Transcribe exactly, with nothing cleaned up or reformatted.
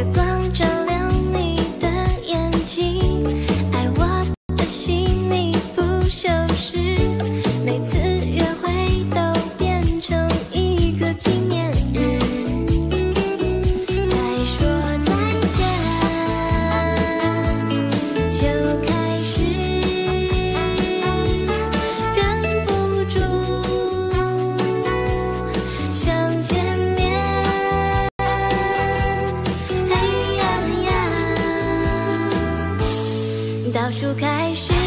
月光照亮你的眼睛，爱我的心你不修饰，每次约会都变成一个纪念日。再说再见，就开始忍不住想见面。哎呀呀，倒数开始。